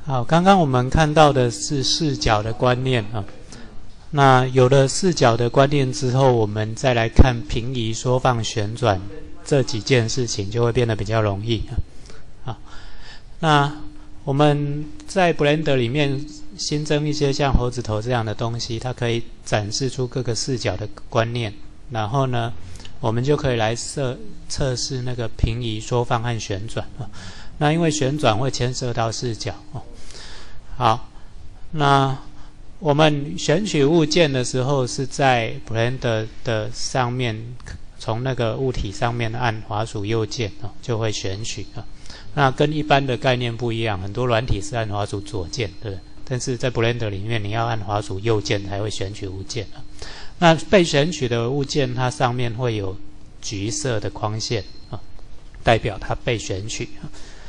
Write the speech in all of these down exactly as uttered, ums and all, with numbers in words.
好，刚刚我们看到的是视角的观念啊。那有了视角的观念之后，我们再来看平移、缩放、旋转这几件事情，就会变得比较容易啊。好，那我们在 Blender 里面新增一些像猴子头这样的东西，它可以展示出各个视角的观念。然后呢，我们就可以来测测试那个平移、缩放和旋转啊。那因为旋转会牵涉到视角哦。好，那我们选取物件的时候是在 Blender 的上面，从那个物体上面按滑鼠右键哦，就会选取啊。那跟一般的概念不一样，很多软体是按滑鼠左键，对不对？但是在 Blender 里面，你要按滑鼠右键才会选取物件啊。那被选取的物件，它上面会有橘色的框线啊，代表它被选取啊。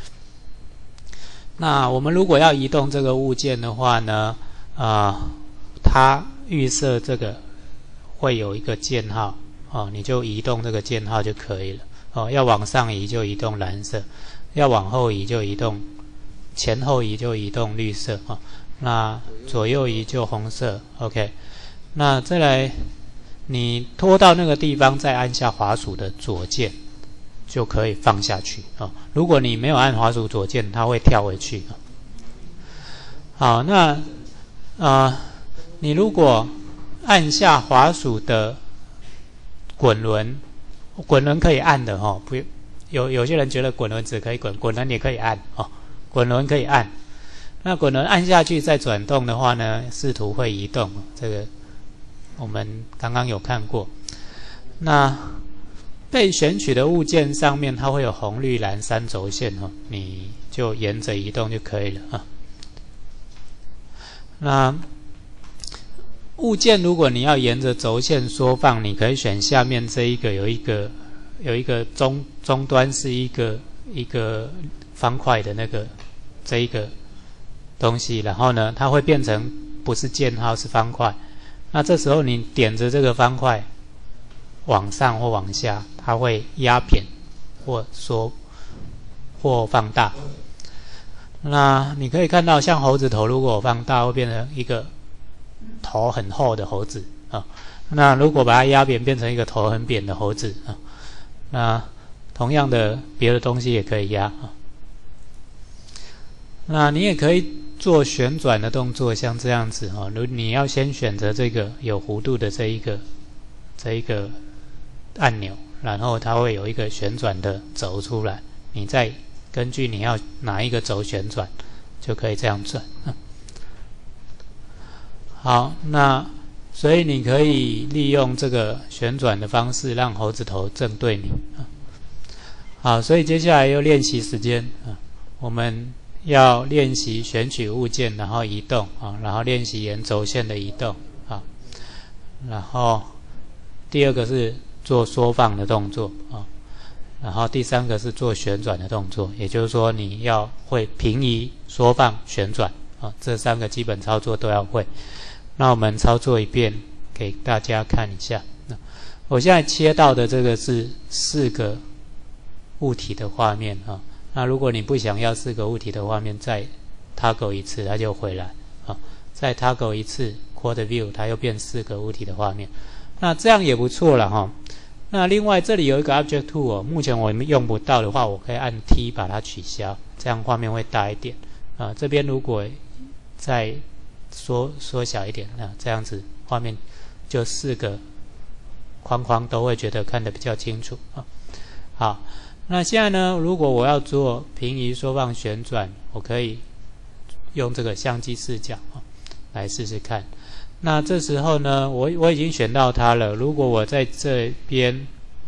那我们如果要移动这个物件的话呢，啊、呃，它预设这个会有一个箭号哦，你就移动这个箭号就可以了哦。要往上移就移动蓝色，要往后移就移动前后移就移动绿色哦。那左右移就红色 ，OK。那再来，你拖到那个地方，再按下滑鼠的左键。就可以放下去哦。如果你没有按滑鼠左键，它会跳回去哦。好，那啊、呃，你如果按下滑鼠的滚轮，滚轮可以按的哦。不，有有些人觉得滚轮只可以滚，滚轮也可以按哦。滚轮可以按，那滚轮按下去再转动的话呢，视图会移动。这个我们刚刚有看过。那被选取的物件上面，它会有红、绿、蓝三轴线哦，你就沿着移动就可以了啊。那物件如果你要沿着轴线缩放，你可以选下面这一个，有一个有一个中终端是一个一个方块的那个这一个东西，然后呢，它会变成不是箭号是方块。那这时候你点着这个方块往上或往下，它会压扁或缩或放大。那你可以看到，像猴子头，如果我放大，会变成一个头很厚的猴子啊。那如果把它压扁，变成一个头很扁的猴子啊。那同样的，别的东西也可以压啊。那你也可以做旋转的动作，像这样子啊。如你要先选择这个有弧度的这一个这一个按钮，然后它会有一个旋转的轴出来，你再根据你要哪一个轴旋转，就可以这样转。好，那所以你可以利用这个旋转的方式，让猴子头正对你。好，所以接下来又练习时间啊，我们要练习选取物件，然后移动啊，然后练习沿轴线的移动啊，然后第二个是做缩放的动作啊，然后第三个是做旋转的动作，也就是说你要会平移、缩放、旋转啊，这三个基本操作都要会。那我们操作一遍给大家看一下。我现在切到的这个是四个物体的画面啊。那如果你不想要四个物体的画面，再 toggle 一次它就回来啊，再 toggle 一次 quad view 它又变四个物体的画面。那这样也不错了哈。那另外这里有一个 Object Tool 哦，目前我们用不到的话，我可以按 T 把它取消，这样画面会大一点啊。这边如果再缩缩小一点啊，这样子画面就四个框框都会觉得看得比较清楚啊。好，那现在呢，如果我要做平移、缩放、旋转，我可以用这个相机视角啊来试试看。那这时候呢，我我已经选到它了。如果我在这边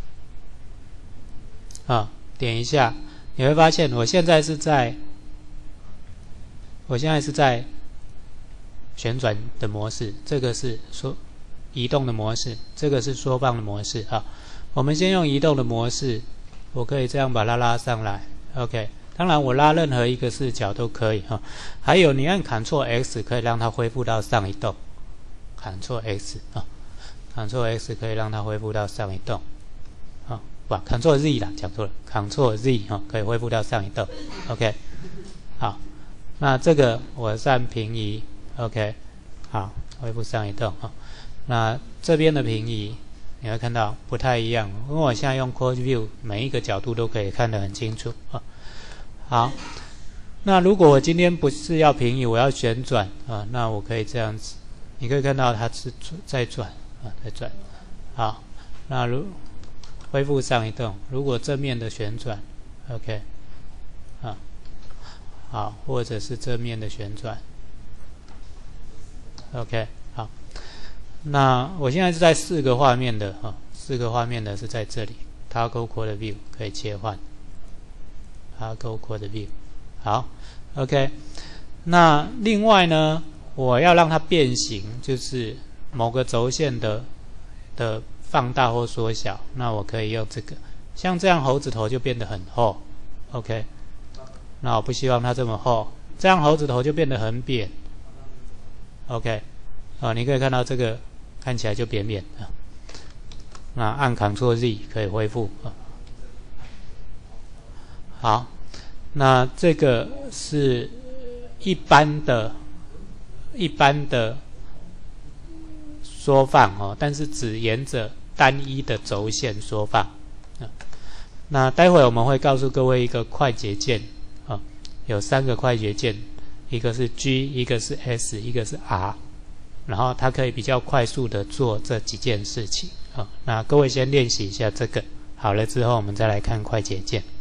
啊点一下，你会发现我现在是在，我现在是在旋转的模式，这个是缩移动的模式，这个是缩放的模式啊。我们先用移动的模式，我可以这样把它拉上来 ，OK。当然，我拉任何一个视角都可以哈。还有，你按 Ctrl X 可以让它恢复到上一动。Ctrl X 啊 ，Ctrl X 可以让它恢复到上一动，啊，不 ，Ctrl Z 啦，讲错了 ，Ctrl Z 哈、啊，可以恢复到上一动 ，OK， 好， 那这个我按平移 ，OK， 好，恢复上移动啊。那这边的平移你会看到不太一样，因为我现在用 Quad View， 每一个角度都可以看得很清楚啊。好，那如果我今天不是要平移，我要旋转啊，那我可以这样子，你可以看到它是在转啊，在转。好，那如恢复上移动，如果正面的旋转 ，OK， 啊，好，或者是正面的旋转 ，OK， 好。那我现在是在四个画面的哈、哦，四个画面的是在这里 ，Toggle Quad View 可以切换 ，Toggle Quad View， 好 ，OK。那另外呢，我要让它变形，就是某个轴线的的放大或缩小，那我可以用这个，像这样猴子头就变得很厚 ，OK。那我不希望它这么厚，这样猴子头就变得很扁 ，OK。哦，你可以看到这个。看起来就扁扁的，那按 Ctrl Z 可以恢复。好，那这个是一般的、一般的缩放哦，但是只沿着单一的轴线缩放。那待会我们会告诉各位一个快捷键啊，有三个快捷键，一个是 G， 一个是 S， 一个是 R。然后它可以比较快速的做这几件事情啊。那各位先练习一下这个，好了之后我们再来看快捷键。